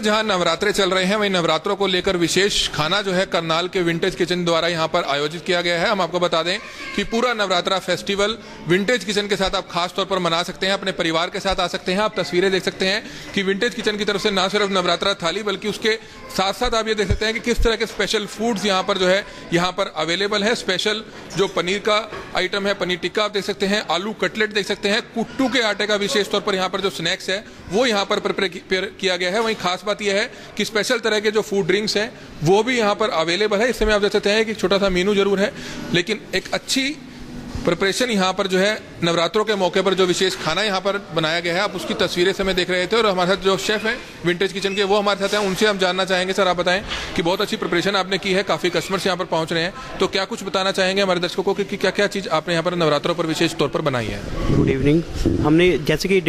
जहां नवरात्रे चल रहे हैं वहीं नवरात्रों को लेकर विशेष खाना जो है करनाल के विंटेज किचन द्वारा यहां पर आयोजित किया गया है। हम आपको बता दें कि पूरा नवरात्रा फेस्टिवल विंटेज किचन के साथ आप खास तौर पर मना सकते हैं, अपने परिवार के साथ आ सकते हैं। आप तस्वीरें देख सकते हैं कि विंटेज किचन की तरफ से न सिर्फ नवरात्रा थाली बल्कि उसके साथ साथ आप ये देख सकते हैं कि किस तरह के स्पेशल फूड्स यहाँ पर जो है यहाँ पर अवेलेबल है। स्पेशल जो पनीर का आइटम है, पनीर टिक्का आप देख सकते हैं, आलू कटलेट देख सकते हैं, कुट्टू के आटे का विशेष तौर पर यहाँ पर जो स्नैक्स है वो यहाँ पर प्रिपेयर किया गया है। वहीं खास बात यह है कि स्पेशल तरह के जो फूड ड्रिंक्स हैं वो भी यहाँ पर अवेलेबल है। इस समय आप देख सकते हैं कि छोटा सा मेनू जरूर है लेकिन एक अच्छी प्रिपरेशन यहाँ पर जो है नवरात्रों के मौके पर जो विशेष खाना यहाँ पर बनाया गया है आप उसकी तस्वीरें समय देख रहे थे। और हमारे साथ जो शेफ हैं विंटेज किचन के वो हमारे साथ हैं, उनसे हम जानना चाहेंगे। सर आप बताएं कि बहुत अच्छी प्रिपरेशन आपने की है, काफ़ी कस्टमर्स यहाँ पर पहुँच रहे हैं, तो क्या कुछ बताना चाहेंगे हमारे दर्शकों को कि क्या क्या चीज़ आपने यहाँ पर नवरात्रों पर विशेष तौर पर बनाई है? Good evening. हमने जैसे कि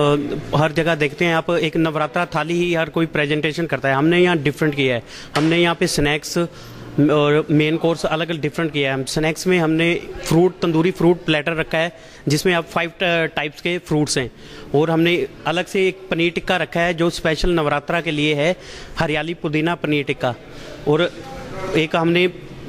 हर जगह देखते हैं आप एक नवरात्रा थाली ही हर कोई प्रेजेंटेशन करता है, हमने यहाँ डिफरेंट किया है। हमने यहाँ पे स्नैक्स और मेन कोर्स अलग अलग डिफरेंट किया है। हम स्नैक्स में हमने तंदूरी फ्रूट प्लेटर रखा है जिसमें अब 5 टाइप्स के फ्रूट्स हैं। और हमने अलग से एक पनीर टिक्का रखा है जो स्पेशल नवरात्रा के लिए है, हरियाली पुदीना पनीर टिक्का। और एक हमने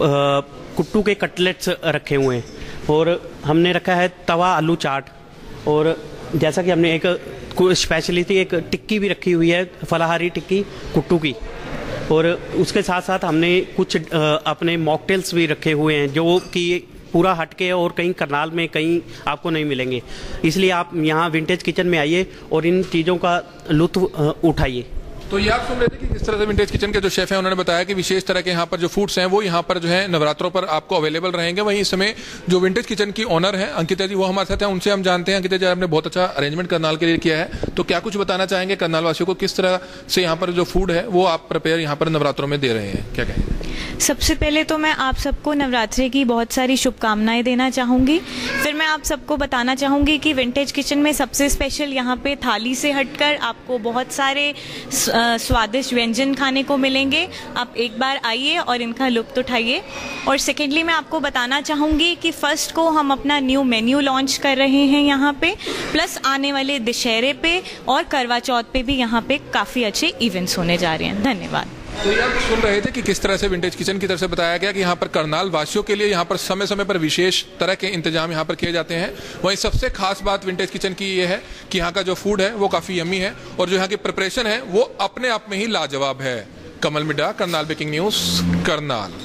कुट्टू के कटलेट्स रखे हुए हैं। और हमने रखा है तवा आलू चाट। और जैसा कि हमने एक स्पेशलिटी एक टिक्की भी रखी हुई है, फलाहारी टिक्की कुट्टू की। और उसके साथ साथ हमने कुछ अपने मॉकटेल्स भी रखे हुए हैं जो कि पूरा हटके और कहीं करनाल में कहीं आपको नहीं मिलेंगे। इसलिए आप यहाँ विंटेज किचन में आइए और इन चीज़ों का लुत्फ उठाइए। तो ये आप सुन रहे थे कि किस तरह से विंटेज किचन के जो शेफ हैं उन्होंने बताया कि विशेष तरह के यहाँ पर जो फूड्स हैं वो यहाँ पर जो है नवरात्रों पर आपको अवेलेबल रहेंगे। वहीं इस समय जो विंटेज किचन की ओनर है अंकिता जी वो हमारे साथ हैं, उनसे हम जानते हैं। अंकिता जी आपने बहुत अच्छा अरेंजमेंट करनाल के लिए किया है, तो क्या कुछ बताना चाहेंगे करनाल वासियों को किस तरह से यहाँ पर जो फूड है वो आप प्रिपेयर यहाँ पर नवरात्रों में दे रहे हैं, क्या कहेंगे? सबसे पहले तो मैं आप सबको नवरात्रि की बहुत सारी शुभकामनाएं देना चाहूँगी। फिर मैं आप सबको बताना चाहूँगी कि विंटेज किचन में सबसे स्पेशल यहाँ पे थाली से हटकर आपको बहुत सारे स्वादिष्ट व्यंजन खाने को मिलेंगे। आप एक बार आइए और इनका लुत्फ उठाइए। और सेकेंडली मैं आपको बताना चाहूँगी कि फर्स्ट को हम अपना न्यू मेन्यू लॉन्च कर रहे हैं यहाँ पे, प्लस आने वाले दशहरे पे और करवा चौथ पे भी यहाँ पे काफ़ी अच्छे इवेंट्स होने जा रहे हैं। धन्यवाद। तो ये आप सुन रहे थे कि किस तरह से विंटेज किचन की तरफ से बताया गया कि यहाँ पर करनाल वासियों के लिए यहाँ पर समय समय पर विशेष तरह के इंतजाम यहाँ पर किए जाते हैं। वहीं सबसे खास बात विंटेज किचन की ये है कि यहाँ का जो फूड है वो काफ़ी यम्मी है और जो यहाँ की प्रिपरेशन है वो अपने आप में ही लाजवाब है। Kamal Middha, Karnal breaking news, Karnal.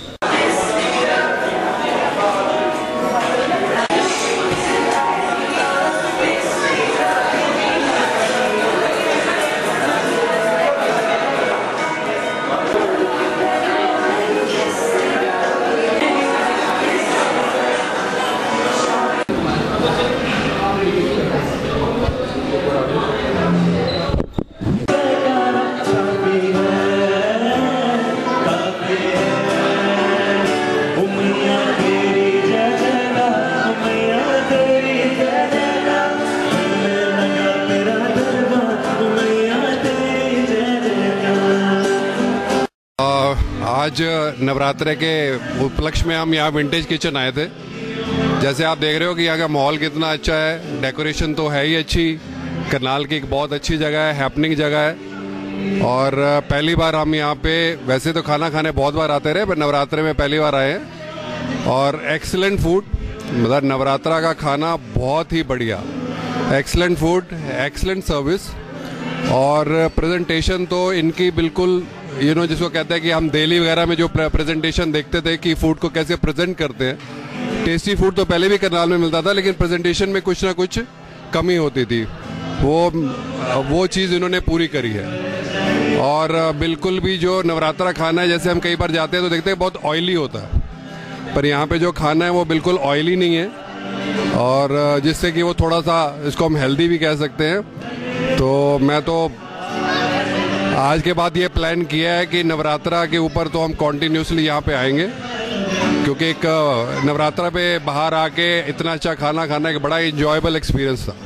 आज नवरात्रे के उपलक्ष्य में हम यहाँ विंटेज किचन आए थे। जैसे आप देख रहे हो कि यहाँ का माहौल कितना अच्छा है, डेकोरेशन तो है ही अच्छी। करनाल की एक बहुत अच्छी जगह है, हैपनिंग जगह है। और पहली बार हम यहाँ पे, वैसे तो खाना खाने बहुत बार आते रहे पर नवरात्रे में पहली बार आए हैं। और एक्सीलेंट फूड, मतलब नवरात्रा का खाना बहुत ही बढ़िया, एक्सीलेंट फूड, एक्सीलेंट सर्विस। और प्रेजेंटेशन तो इनकी बिल्कुल जिसको कहते हैं कि हम दिल्ली वगैरह में जो प्रेजेंटेशन देखते थे कि फूड को कैसे प्रेजेंट करते हैं, टेस्टी फूड तो पहले भी करनाल में मिलता था लेकिन प्रेजेंटेशन में कुछ ना कुछ कमी होती थी, वो चीज़ इन्होंने पूरी करी है। और बिल्कुल भी जो नवरात्रा खाना है, जैसे हम कई बार जाते हैं तो देखते हैं बहुत ऑयली होता है, पर यहाँ पे जो खाना है वो बिल्कुल ऑयली नहीं है और जिससे कि वो थोड़ा सा, इसको हम हेल्दी भी कह सकते हैं। तो मैं तो आज के बाद ये प्लान किया है कि नवरात्रा के ऊपर तो हम कॉन्टिन्यूसली यहाँ पे आएंगे, क्योंकि एक नवरात्रा पे बाहर आके इतना अच्छा खाना खाना एक बड़ा इंजॉयबल एक्सपीरियंस था।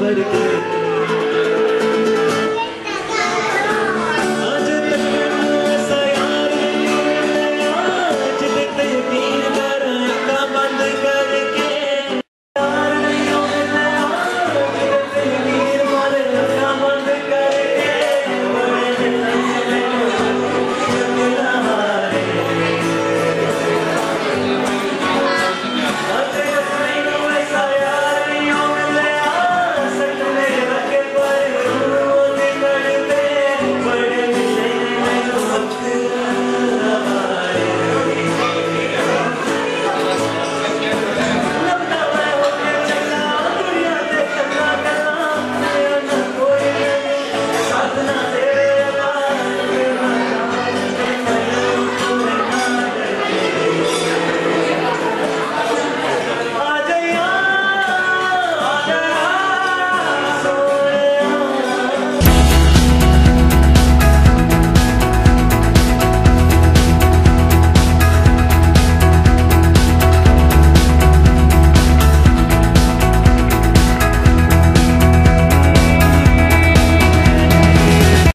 भर के